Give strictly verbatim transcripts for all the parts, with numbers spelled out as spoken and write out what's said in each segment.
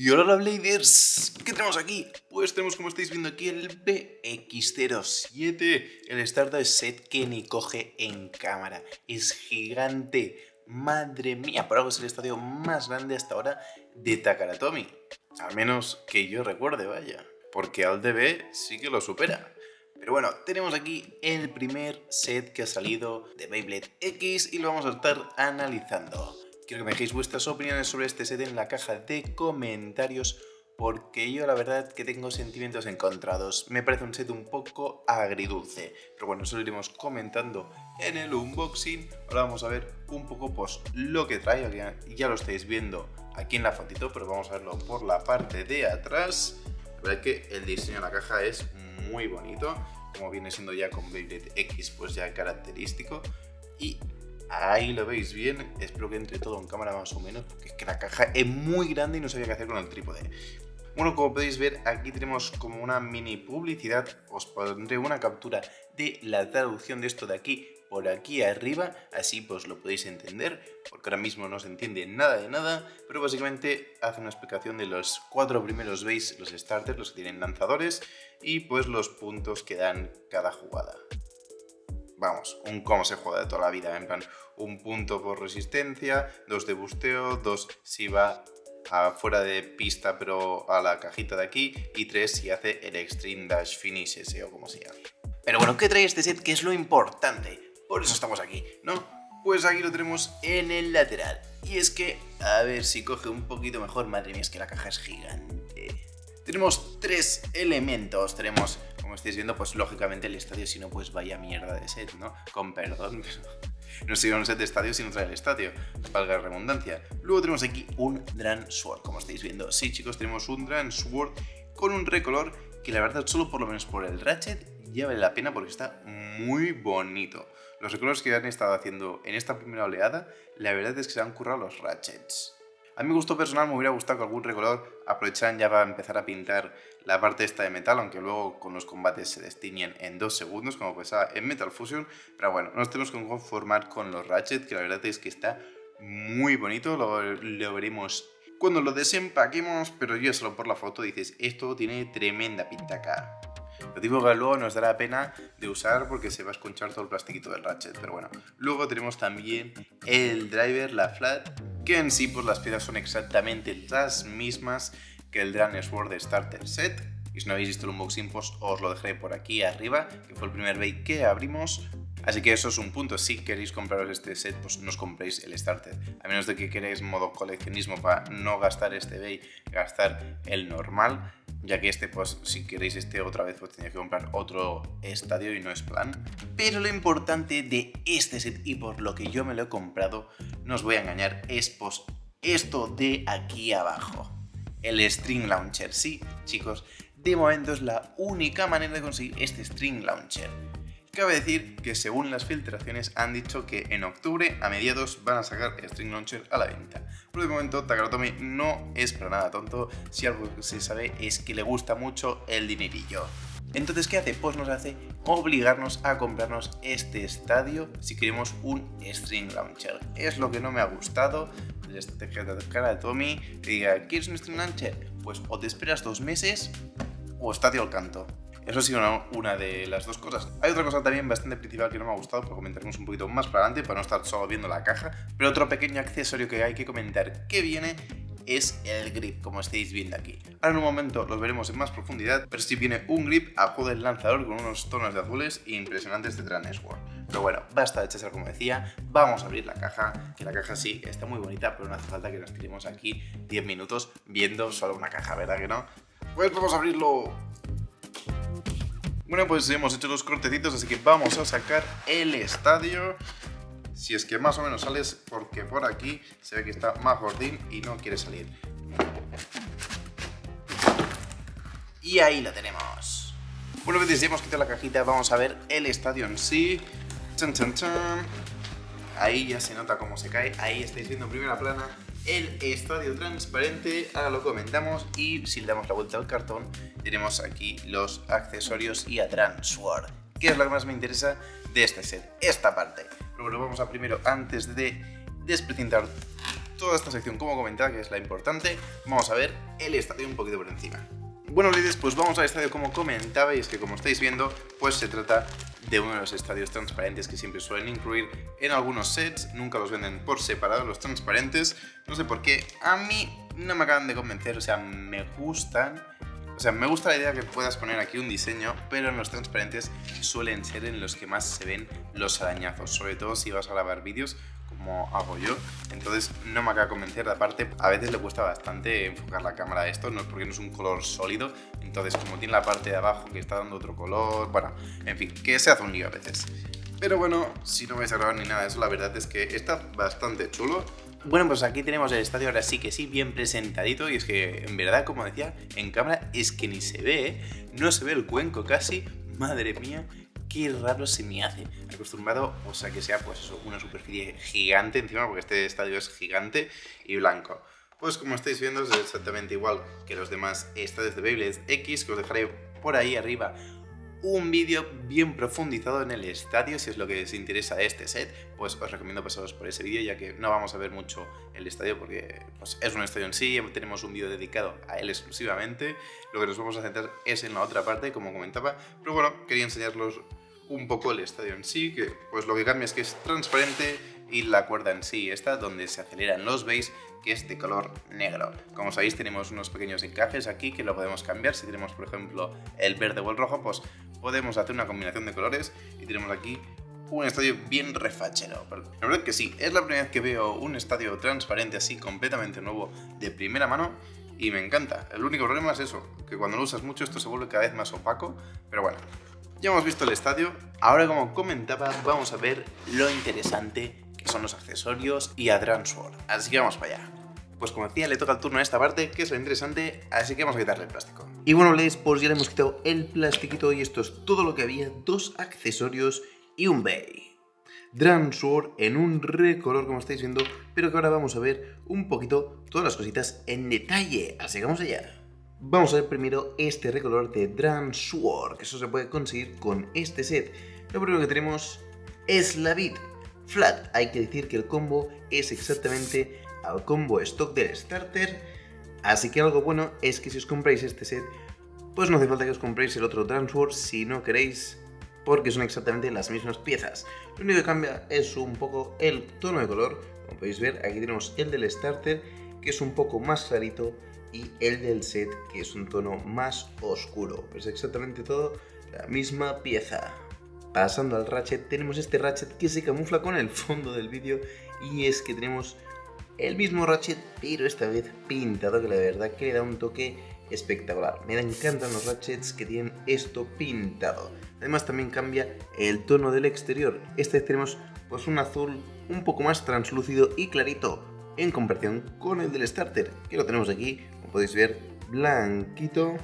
Y hola Bladers, ¿qué tenemos aquí? Pues tenemos, como estáis viendo aquí, el B X cero siete, el Stardust set que ni coge en cámara. Es gigante, madre mía, por algo es el estadio más grande hasta ahora de Takara Tomy. Al menos que yo recuerde, vaya, porque al D B sí que lo supera. Pero bueno, tenemos aquí el primer set que ha salido de Beyblade X y lo vamos a estar analizando. Quiero que me dejéis vuestras opiniones sobre este set en la caja de comentarios, porque yo la verdad que tengo sentimientos encontrados. Me parece un set un poco agridulce, pero bueno, eso lo iremos comentando en el unboxing. Ahora vamos a ver un poco pues lo que trae, ya, ya lo estáis viendo aquí en la fotito, pero vamos a verlo por la parte de atrás. La verdad que el diseño de la caja es muy bonito, como viene siendo ya con Beyblade X, pues ya característico, y ahí lo veis bien. Espero que entre todo en cámara más o menos, porque es que la caja es muy grande y no sabía qué hacer con el trípode. Bueno, como podéis ver, aquí tenemos como una mini publicidad. Os pondré una captura de la traducción de esto de aquí por aquí arriba, así pues lo podéis entender, porque ahora mismo no se entiende nada de nada, pero básicamente hace una explicación de los cuatro primeros bays, los starters, los que tienen lanzadores, y pues los puntos que dan cada jugada. Vamos, un cómo se juega de toda la vida, en plan, un punto por resistencia, dos de busteo, dos si va afuera de pista pero a la cajita de aquí, y tres si hace el Extreme Dash Finish ese o como se llame. Pero bueno, ¿qué trae este set? ¿Qué es lo importante? Por eso estamos aquí, ¿no? Pues aquí lo tenemos en el lateral. Y es que, a ver si coge un poquito mejor, madre mía, es que la caja es gigante. Tenemos tres elementos, tenemos, como estáis viendo, pues lógicamente el estadio, si no, pues vaya mierda de set, ¿no? Con perdón, pero no sería un set de estadio si no trae el estadio, valga la redundancia. Luego tenemos aquí un Dran Sword, como estáis viendo. Sí, chicos, tenemos un Dran Sword con un recolor que la verdad, solo por lo menos por el Ratchet, ya vale la pena porque está muy bonito. Los recolores que han estado haciendo en esta primera oleada, la verdad es que se han currado los Ratchets. A mi gusto personal me hubiera gustado que algún recolor aprovecharan ya para empezar a pintar la parte esta de metal, aunque luego con los combates se destiñen en dos segundos, como pasaba en Metal Fusion. Pero bueno, nos tenemos que conformar con los Ratchet, que la verdad es que está muy bonito. Lo, lo veremos cuando lo desempaquemos, pero yo solo por la foto dices, esto tiene tremenda pinta acá. Lo digo que luego nos dará pena de usar porque se va a esconchar todo el plastiquito del Ratchet, pero bueno. Luego tenemos también el driver, la flat, que en sí pues las piezas son exactamente las mismas que el Dran Sword Starter Set. Y si no habéis visto el unboxing, pues os lo dejaré por aquí arriba, que fue el primer bay que abrimos. Así que eso es un punto. Si queréis compraros este set, pues no os compréis el starter. A menos de que queréis modo coleccionismo para no gastar este bay, gastar el normal. Ya que este, pues si queréis este otra vez, pues tenéis que comprar otro estadio y no es plan. Pero lo importante de este set, y por lo que yo me lo he comprado, no os voy a engañar, es pues esto de aquí abajo. El String Launcher. Sí, chicos, de momento es la única manera de conseguir este String Launcher. Cabe decir que según las filtraciones han dicho que en octubre a mediados van a sacar el String Launcher a la venta. Pero de momento Takara Tomy no es para nada tonto, si algo se sabe es que le gusta mucho el dinerillo. Entonces, ¿qué hace? Pues nos hace obligarnos a comprarnos este estadio si queremos un String Launcher. Es lo que no me ha gustado de este Takara Tomy, que diga, ¿quieres un String Launcher? Pues o te esperas dos meses o estadio al canto. Eso ha sido una, una de las dos cosas. Hay otra cosa también bastante principal que no me ha gustado, pero comentaremos un poquito más para adelante para no estar solo viendo la caja. Pero otro pequeño accesorio que hay que comentar que viene es el grip, como estáis viendo aquí. Ahora en un momento los veremos en más profundidad, pero sí viene un grip a juego del lanzador con unos tonos de azules impresionantes de Dran Sword. Pero bueno, basta de chasar, como decía, vamos a abrir la caja, que la caja sí está muy bonita, pero no hace falta que nos tiremos aquí diez minutos viendo solo una caja, ¿verdad que no? Pues vamos a abrirlo. Bueno, pues hemos hecho los cortecitos, así que vamos a sacar el estadio. Si es que más o menos sales, porque por aquí se ve que está más gordín y no quiere salir. Y ahí lo tenemos. Una vez ya hemos quitado la cajita, vamos a ver el estadio en sí. Chan, chan, chan. Ahí ya se nota cómo se cae. Ahí estáis viendo en primera plana el estadio transparente. Ahora lo comentamos y si le damos la vuelta al cartón tenemos aquí los accesorios y a Dran Sword, que es lo que más me interesa de este set, esta parte. Pero bueno, vamos a primero, antes de desprecintar toda esta sección como comentaba, que es la importante, vamos a ver el estadio un poquito por encima. Bueno, ladies, pues vamos al estadio como comentaba, y es que como estáis viendo, pues se trata de uno de los estadios transparentes que siempre suelen incluir en algunos sets. Nunca los venden por separado los transparentes, no sé por qué, a mí no me acaban de convencer, o sea, me gustan, o sea, me gusta la idea que puedas poner aquí un diseño, pero en los transparentes suelen ser en los que más se ven los arañazos, sobre todo si vas a grabar vídeos como hago yo, entonces no me acaba de convencer. De aparte, a veces le cuesta bastante enfocar la cámara a esto, no es porque no es un color sólido, entonces como tiene la parte de abajo que está dando otro color, bueno, en fin, que se hace un lío a veces. Pero bueno, si no vais a grabar ni nada de eso, la verdad es que está bastante chulo. Bueno, pues aquí tenemos el estadio ahora sí que sí, bien presentadito, y es que en verdad, como decía, en cámara es que ni se ve, ¿eh? No se ve el cuenco casi, madre mía. Qué raro se me hace, acostumbrado, o sea, que sea pues eso, una superficie gigante encima, porque este estadio es gigante y blanco. Pues como estáis viendo es exactamente igual que los demás estadios de Beyblade X, que os dejaré por ahí arriba un vídeo bien profundizado en el estadio. Si es lo que os interesa de este set, pues os recomiendo pasaros por ese vídeo, ya que no vamos a ver mucho el estadio porque pues, es un estadio en sí, tenemos un vídeo dedicado a él exclusivamente. Lo que nos vamos a centrar es en la otra parte, como comentaba, pero bueno, quería enseñaros un poco el estadio en sí, que pues lo que cambia es que es transparente y la cuerda en sí está donde se aceleran los bass, que es de color negro. Como sabéis, tenemos unos pequeños encajes aquí que lo podemos cambiar. Si tenemos, por ejemplo, el verde o el rojo, pues podemos hacer una combinación de colores y tenemos aquí un estadio bien refachero. La verdad que sí, es la primera vez que veo un estadio transparente así completamente nuevo de primera mano y me encanta. El único problema es eso, que cuando lo usas mucho esto se vuelve cada vez más opaco, pero bueno. Ya hemos visto el estadio, ahora como comentaba vamos a ver lo interesante que son los accesorios y a Dransword, así que vamos para allá. Pues como decía, le toca el turno a esta parte, que es lo interesante, así que vamos a quitarle el plástico. Y bueno, les, pues ya le hemos quitado el plastiquito y esto es todo lo que había, dos accesorios y un bay. Dransword en un recolor como estáis viendo, pero que ahora vamos a ver un poquito todas las cositas en detalle, así que vamos allá. Vamos a ver primero este recolor de Dransword, que eso se puede conseguir con este set. Lo primero que tenemos es la Beat Flat. Hay que decir que el combo es exactamente al combo stock del starter, así que algo bueno es que si os compráis este set, pues no hace falta que os compréis el otro Dransword si no queréis, porque son exactamente las mismas piezas. Lo único que cambia es un poco el tono de color. Como podéis ver, aquí tenemos el del starter, que es un poco más clarito, y el del set, que es un tono más oscuro. Pues exactamente todo la misma pieza. Pasando al ratchet, tenemos este ratchet que se camufla con el fondo del vídeo, y es que tenemos el mismo ratchet, pero esta vez pintado, que la verdad que le da un toque espectacular. Me encantan los ratchets que tienen esto pintado. Además también cambia el tono del exterior. Esta vez tenemos pues un azul un poco más translúcido y clarito, en comparación con el del starter, que lo tenemos aquí, como podéis ver, blanquito,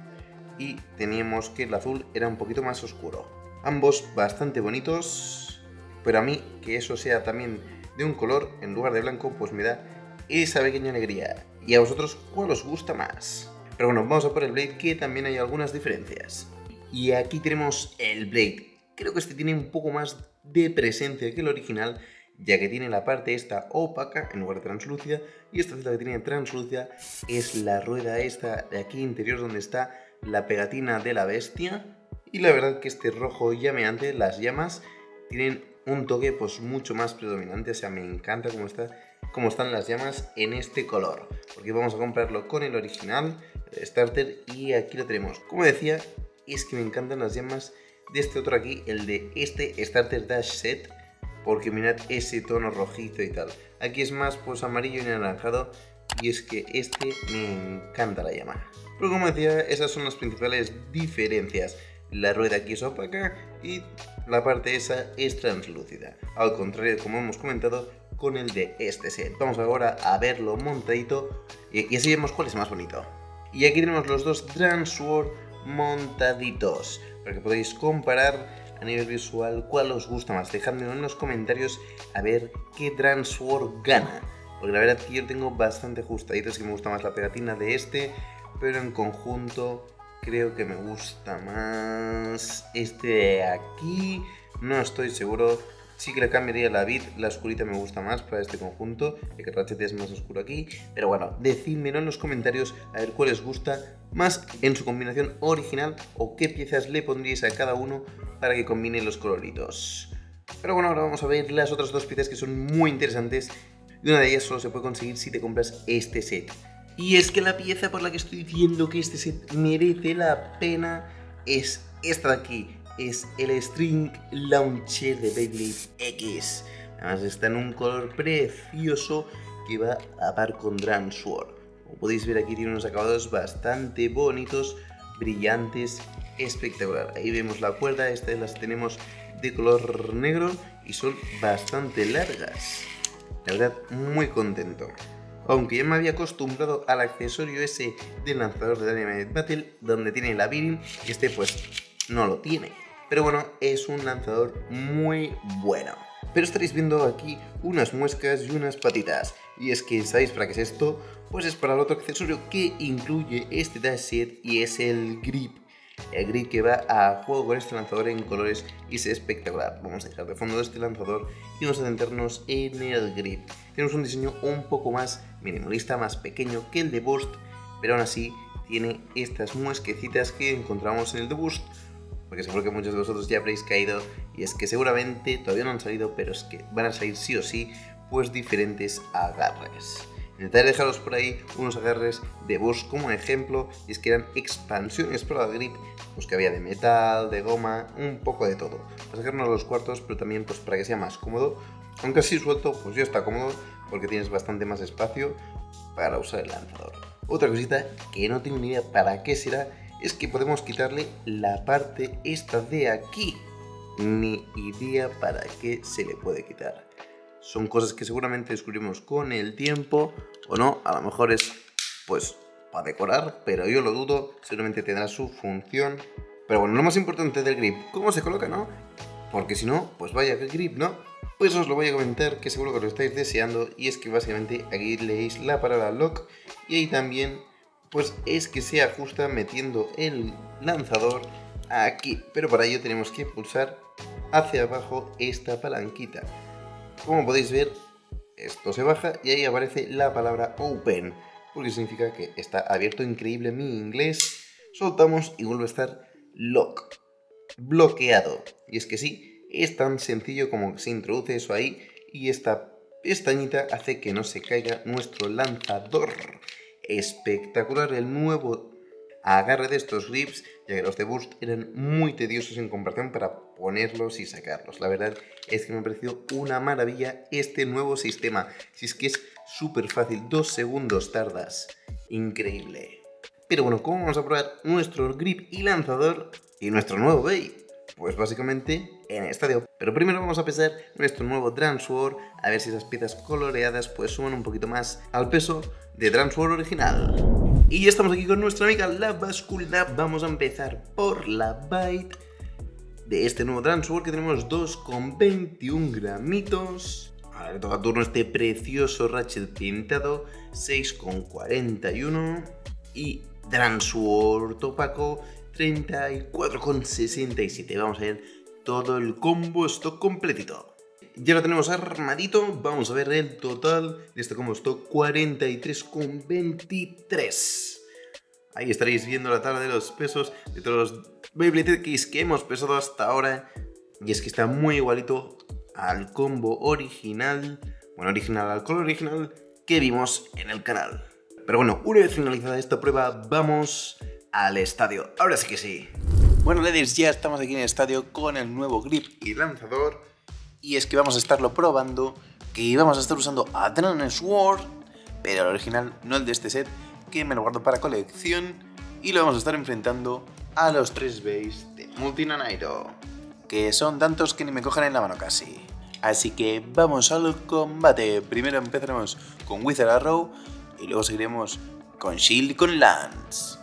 y teníamos que el azul era un poquito más oscuro. Ambos bastante bonitos, pero a mí que eso sea también de un color en lugar de blanco, pues me da esa pequeña alegría. ¿Y a vosotros cuál os gusta más? Pero bueno, vamos a por el Blade, que también hay algunas diferencias. Y aquí tenemos el Blade. Creo que este tiene un poco más de presencia que el original, ya que tiene la parte esta opaca en lugar de translúcida, y esta celda que tiene translúcida es la rueda esta de aquí interior donde está la pegatina de la bestia. Y la verdad que este rojo llameante, las llamas, tienen un toque pues mucho más predominante, o sea, me encanta cómo, está, cómo están las llamas en este color, porque vamos a comprarlo con el original, el starter, y aquí lo tenemos. Como decía, es que me encantan las llamas de este otro aquí, el de este Starter Dash Set, porque mirad ese tono rojizo y tal. Aquí es más pues amarillo y anaranjado, y es que este me encanta la llama. Pero como decía, esas son las principales diferencias. La rueda aquí es opaca y la parte esa es translúcida, al contrario, como hemos comentado, con el de este set. Vamos ahora a verlo montadito y, y así vemos cuál es más bonito. Y aquí tenemos los dos Dransword montaditos, para que podáis comparar a nivel visual cuál os gusta más. Dejadme en los comentarios a ver qué Dransword gana, porque la verdad que yo tengo bastante ajustaditos, que me gusta más la pegatina de este, pero en conjunto creo que me gusta más este de aquí. No estoy seguro. Sí que le cambiaría la vid, la oscurita me gusta más para este conjunto, el que Ratchet es más oscuro aquí, pero bueno, decídmelo en los comentarios a ver cuál les gusta más en su combinación original o qué piezas le pondríais a cada uno para que combine los coloritos. Pero bueno, ahora vamos a ver las otras dos piezas que son muy interesantes y una de ellas solo se puede conseguir si te compras este set. Y es que la pieza por la que estoy diciendo que este set merece la pena es esta de aquí. Es el String Launcher de Beyblade X. Además está en un color precioso que va a par con Dransword. Como podéis ver aquí tiene unos acabados bastante bonitos, brillantes, espectacular. Ahí vemos la cuerda, estas las tenemos de color negro y son bastante largas. La verdad, muy contento. Aunque ya me había acostumbrado al accesorio ese del lanzador de Dynamite Battle, donde tiene la bearing, y este pues no lo tiene. Pero bueno, es un lanzador muy bueno. Pero estaréis viendo aquí unas muescas y unas patitas. Y es que, ¿sabéis para qué es esto? Pues es para el otro accesorio que incluye este dash set y es el grip. El grip que va a juego con este lanzador en colores y es espectacular. Vamos a dejar de fondo este lanzador y vamos a centrarnos en el grip. Tenemos un diseño un poco más minimalista, más pequeño que el de Burst, pero aún así tiene estas muesquecitas que encontramos en el de Burst, porque seguro que muchos de vosotros ya habréis caído, y es que seguramente todavía no han salido, pero es que van a salir sí o sí, pues diferentes agarres. Intentaré dejaros por ahí unos agarres de Burst como ejemplo, y es que eran expansiones para el grip, pues que había de metal, de goma, un poco de todo. Para sacarnos los cuartos, pero también pues para que sea más cómodo, aunque así suelto, pues ya está cómodo, porque tienes bastante más espacio para usar el lanzador. Otra cosita que no tengo ni idea para qué será, es que podemos quitarle la parte esta de aquí. Ni idea para qué se le puede quitar. Son cosas que seguramente descubrimos con el tiempo, o no, a lo mejor es pues para decorar, pero yo lo dudo, seguramente tendrá su función. Pero bueno, lo más importante del grip, ¿cómo se coloca, no? Porque si no, pues vaya que grip, ¿no? Pues os lo voy a comentar, que seguro que lo estáis deseando, y es que básicamente aquí leéis la palabra lock, y ahí también pues es que se ajusta metiendo el lanzador aquí, pero para ello tenemos que pulsar hacia abajo esta palanquita. Como podéis ver, esto se baja y ahí aparece la palabra open, porque significa que está abierto. Increíble mi inglés. Soltamos y vuelve a estar lock, bloqueado. Y es que sí, es tan sencillo como que se introduce eso ahí y esta pestañita hace que no se caiga nuestro lanzador. Espectacular el nuevo agarre de estos grips, ya que los de Burst eran muy tediosos en comparación para ponerlos y sacarlos. La verdad es que me ha parecido una maravilla este nuevo sistema. Si es que es súper fácil, dos segundos tardas. Increíble. Pero bueno, ¿cómo vamos a probar nuestro grip y lanzador y nuestro nuevo Bey? Pues básicamente en el estadio. Pero primero vamos a pesar nuestro nuevo Dransword, a ver si esas piezas coloreadas pues suman un poquito más al peso de Dransword original. Y ya estamos aquí con nuestra amiga la báscula. Vamos a empezar por la Byte de este nuevo Dransword, que tenemos dos coma veintiún gramitos. Ahora le toca turno este precioso Ratchet pintado, seis coma cuarenta y uno. Y Dransword opaco, treinta y cuatro coma sesenta y siete. Vamos a ver todo el combo stock completito. Ya lo tenemos armadito, vamos a ver el total de este combo stock, cuarenta y tres coma veintitrés. Ahí estaréis viendo la tabla de los pesos de todos los Beyblade X que hemos pesado hasta ahora. Y es que está muy igualito al combo original, bueno, original al color original que vimos en el canal. Pero bueno, una vez finalizada esta prueba, vamos al estadio. Ahora sí que sí. Bueno, ladies, ya estamos aquí en el estadio con el nuevo grip y lanzador. Y es que vamos a estarlo probando, que vamos a estar usando a Dransword, pero el original, no el de este set, que me lo guardo para colección. Y lo vamos a estar enfrentando a los tres Beys de Multi Nanairo, que son tantos que ni me cogen en la mano casi. Así que vamos al combate. Primero empezaremos con Wither Arrow y luego seguiremos con Shield y con Lance.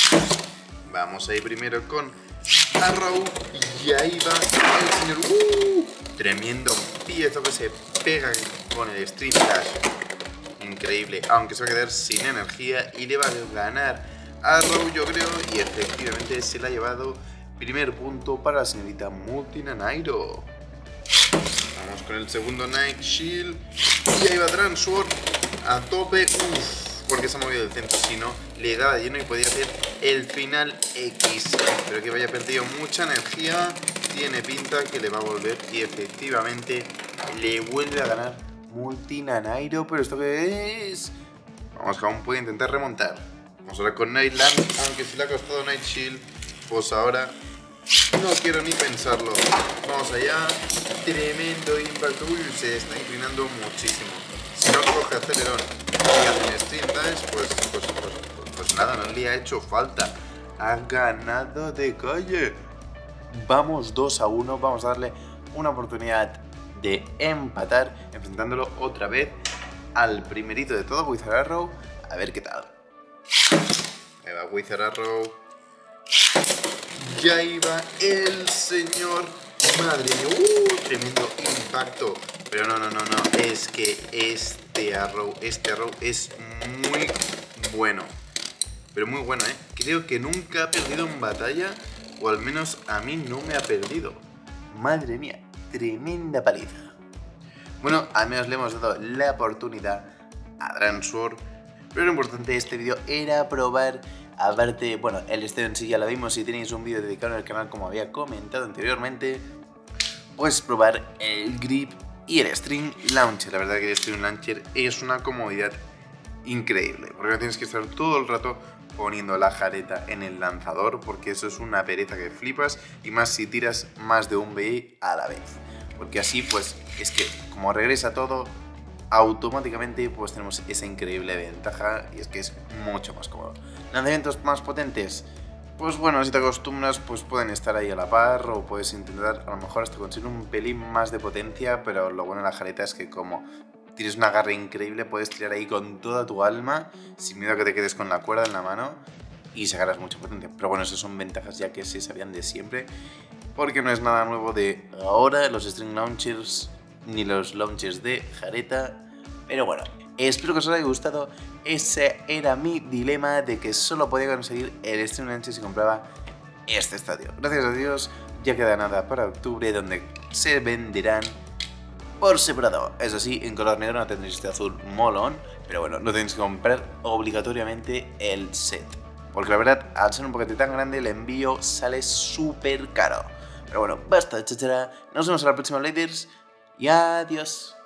Vamos a ir primero con Arrow y ahí va el señor. ¡Uh! Tremendo piezo que se pega con el Stream Dash. Increíble, aunque se va a quedar sin energía y le va a ganar a Arrow, yo creo, y efectivamente se le ha llevado primer punto para la señorita Multi Nanairo. Vamos con el segundo Night Shield. Y ahí va Transword a tope. Uff, porque se ha movido del centro. Si no, le daba lleno y podía hacer el final X. Pero que vaya perdido mucha energía. Tiene pinta que le va a volver. Y efectivamente le vuelve a ganar Multinanairo. Pero ¿esto qué es? Vamos, que aún puede intentar remontar. Vamos ahora con Nightland. Aunque si le ha costado Night Shield, pues ahora no quiero ni pensarlo. Vamos allá. Tremendo impacto. Uy, se está inclinando muchísimo. Si no coge acelerón y hace stream dash, pues, pues, pues, pues, pues nada, no le ha hecho falta. Ha ganado de calle. Vamos dos a uno. Vamos a darle una oportunidad de empatar, enfrentándolo otra vez al primerito de todo, Wizard Arrow. A ver qué tal. Ahí va Wizard Arrow. Ya iba el señor. Madre mía, uh, tremendo impacto. Pero no, no, no, no. Es que este Arrow, este Arrow es muy bueno. Pero muy bueno, ¿eh? Creo que nunca ha perdido en batalla. O al menos a mí no me ha perdido. Madre mía, tremenda paliza. Bueno, al menos le hemos dado la oportunidad a Transword. Pero lo importante de este vídeo era probar. Aparte, bueno, el estero en sí ya lo vimos. Si tenéis un vídeo dedicado al canal, como había comentado anteriormente, pues probar el grip y el String Launcher. La verdad que el String Launcher es una comodidad increíble, porque no tienes que estar todo el rato poniendo la jareta en el lanzador, porque eso es una pereza que flipas, y más si tiras más de un B I a la vez, porque así pues es que como regresa todo, automáticamente pues tenemos esa increíble ventaja, y es que es mucho más cómodo. Lanzamientos más potentes, pues bueno, si te acostumbras pues pueden estar ahí a la par, o puedes intentar a lo mejor hasta conseguir un pelín más de potencia, pero lo bueno de la jareta es que como tienes un agarre increíble, puedes tirar ahí con toda tu alma, sin miedo a que te quedes con la cuerda en la mano y sacarás mucha potencia. Pero bueno, esas son ventajas ya que se sabían de siempre, porque no es nada nuevo de ahora los String Launchers ni los launchers de jareta. Pero bueno, espero que os haya gustado. Ese era mi dilema de que solo podía conseguir el String Launcher si compraba este estadio. Gracias a Dios, ya queda nada para octubre, donde se venderán por separado. Eso sí, en color negro no tendréis este azul molón, pero bueno, no tenéis que comprar obligatoriamente el set, porque la verdad, al ser un paquete tan grande, el envío sale súper caro. Pero bueno, basta, chachara. Nos vemos en la próxima, ladies, y adiós.